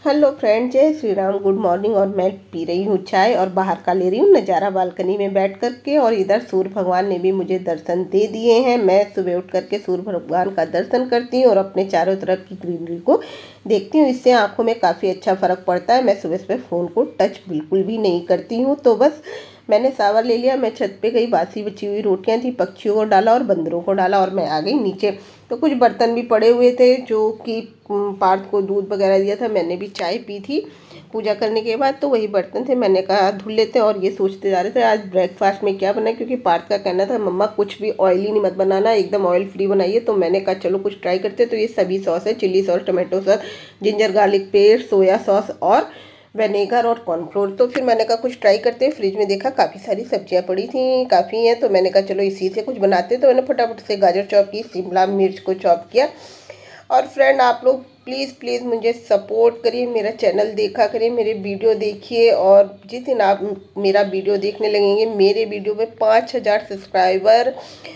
Hello friend, जय Shri Ram. Good morning. और मैं पी रही हूँ चाय और बाहर का ले रही हूँ नज़ारा बालकनी में बैठ कर के। और इधर सूर्य भगवान ने भी मुझे दर्शन दे दिए हैं। मैं सुबह उठ करके सूर्य भगवान का दर्शन करती हूँ और अपने चारों तरफ की ग्रीनरी को देखती हूँ। इससे आँखों में काफ़ी अच्छा फ़र्क पड़ता है। मैं सुबह सुबह फ़ोन को टच बिल्कुल भी नहीं करती हूँ। तो बस मैंने शावर ले लिया, मैं छत पे गई, बासी बची हुई रोटियां थी, पक्षियों को डाला और बंदरों को डाला और मैं आ गई नीचे। तो कुछ बर्तन भी पड़े हुए थे जो कि पार्थ को दूध वगैरह दिया था, मैंने भी चाय पी थी पूजा करने के बाद, तो वही बर्तन थे। मैंने कहा धुल लेते हैं। और ये सोचते जा रहे थे आज ब्रेकफास्ट में क्या बनाए, क्योंकि पार्थ का कहना था मम्मा कुछ भी ऑयली नहीं मत बनाना, एकदम ऑयल फ्री बनाइए। तो मैंने कहा चलो कुछ ट्राई करते। तो ये सभी सॉस है, chilli sauce, tomato sauce, ginger garlic paste, soya sauce और विनेगर और कॉर्नफ्लोर। तो फिर मैंने कहा कुछ ट्राई करते हैं। फ्रिज में देखा काफ़ी सारी सब्जियां पड़ी थी, काफ़ी हैं, तो मैंने कहा चलो इसी से कुछ बनाते हैं। तो मैंने फटाफट से गाजर चॉप की, शिमला मिर्च को चॉप किया। और फ्रेंड आप लोग प्लीज़ मुझे सपोर्ट करिए, मेरा चैनल देखा करिए, मेरे वीडियो देखिए। और जिस दिन आप मेरा वीडियो देखने लगेंगे, मेरे वीडियो में 5000 सब्सक्राइबर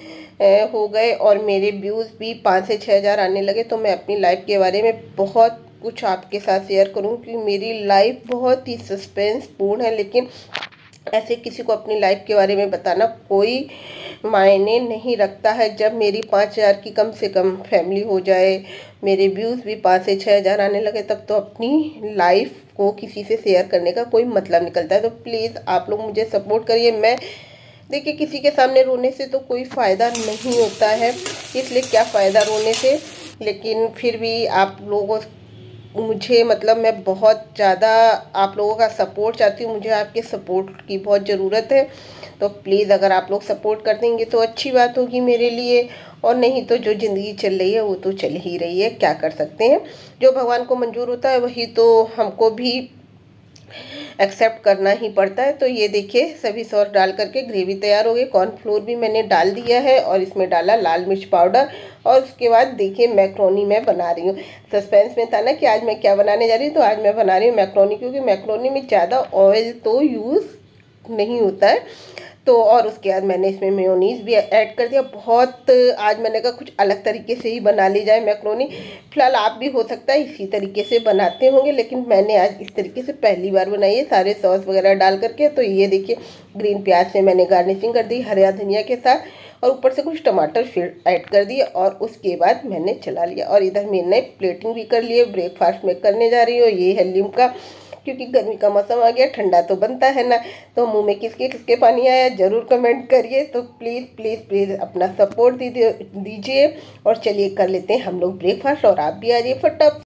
हो गए और मेरे व्यूज़ भी 5 से 6 हज़ार आने लगे, तो मैं अपनी लाइफ के बारे में बहुत कुछ आपके साथ शेयर करूं। क्योंकि मेरी लाइफ बहुत ही सस्पेंसपूर्ण है, लेकिन ऐसे किसी को अपनी लाइफ के बारे में बताना कोई मायने नहीं रखता है। जब मेरी 5000 की कम से कम फैमिली हो जाए, मेरे व्यूज़ भी 5 से 6 हज़ार आने लगे, तब तो अपनी लाइफ को किसी से शेयर करने का कोई मतलब निकलता है। तो प्लीज़ आप लोग मुझे सपोर्ट करिए। मैं देखिए किसी के सामने रोने से तो कोई फ़ायदा नहीं होता है, इसलिए क्या फ़ायदा रोने से। लेकिन फिर भी आप लोगों मुझे मतलब मैं बहुत ज़्यादा आप लोगों का सपोर्ट चाहती हूँ, मुझे आपके सपोर्ट की बहुत ज़रूरत है। तो प्लीज़ अगर आप लोग सपोर्ट कर देंगे तो अच्छी बात होगी मेरे लिए, और नहीं तो जो ज़िंदगी चल रही है वो तो चल ही रही है, क्या कर सकते हैं। जो भगवान को मंजूर होता है वही तो हमको भी एक्सेप्ट करना ही पड़ता है। तो ये देखिए सभी सॉस डाल करके ग्रेवी तैयार हो गई। कॉर्नफ्लोर भी मैंने डाल दिया है और इसमें डाला लाल मिर्च पाउडर। और उसके बाद देखिए मैक्रोनी मैं बना रही हूँ। सस्पेंस में था ना कि आज मैं क्या बनाने जा रही हूँ, तो आज मैं बना रही हूँ मैक्रोनी, क्योंकि मैक्रोनी में ज़्यादा ऑयल तो यूज़ नहीं होता है। तो और उसके बाद मैंने इसमें मेयोनीज़ भी ऐड कर दिया। बहुत आज मैंने कहा कुछ अलग तरीके से ही बना ली जाए मैक्रोनी। फिलहाल आप भी हो सकता है इसी तरीके से बनाते होंगे, लेकिन मैंने आज इस तरीके से पहली बार बनाई है, सारे सॉस वगैरह डाल करके। तो ये देखिए ग्रीन प्याज से मैंने गार्निशिंग कर दी हरा धनिया के साथ, और ऊपर से कुछ टमाटर फिर ऐड कर दिए और उसके बाद मैंने चला लिया। और इधर मैंने प्लेटिंग भी कर लिए। ब्रेकफास्ट में करने जा रही हूँ, ये है लिम्का, क्योंकि गर्मी का मौसम आ गया, ठंडा तो बनता है ना। तो मुंह में किसके किसके पानी आया ज़रूर कमेंट करिए। तो प्लीज़ अपना सपोर्ट दीजिए। और चलिए कर लेते हैं हम लोग ब्रेकफास्ट, और आप भी आ जाइए फटाफट।